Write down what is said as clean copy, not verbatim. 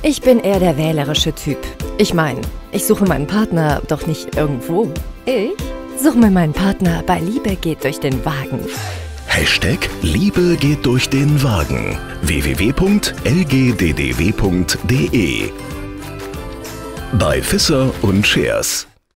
Ich bin eher der wählerische Typ. Ich meine, ich suche meinen Partner doch nicht irgendwo. Ich suche mir meinen Partner bei Liebe geht durch den Wagen. Hashtag Liebe geht durch den Wagen. www.lgddw.de Bei Fisser und Schers.